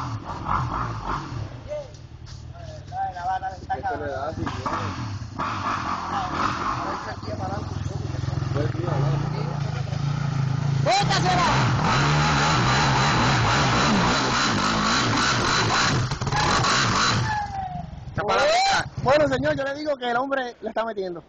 Esto le da así, Bueno, señor, yo le digo que el hombre le está metiendo.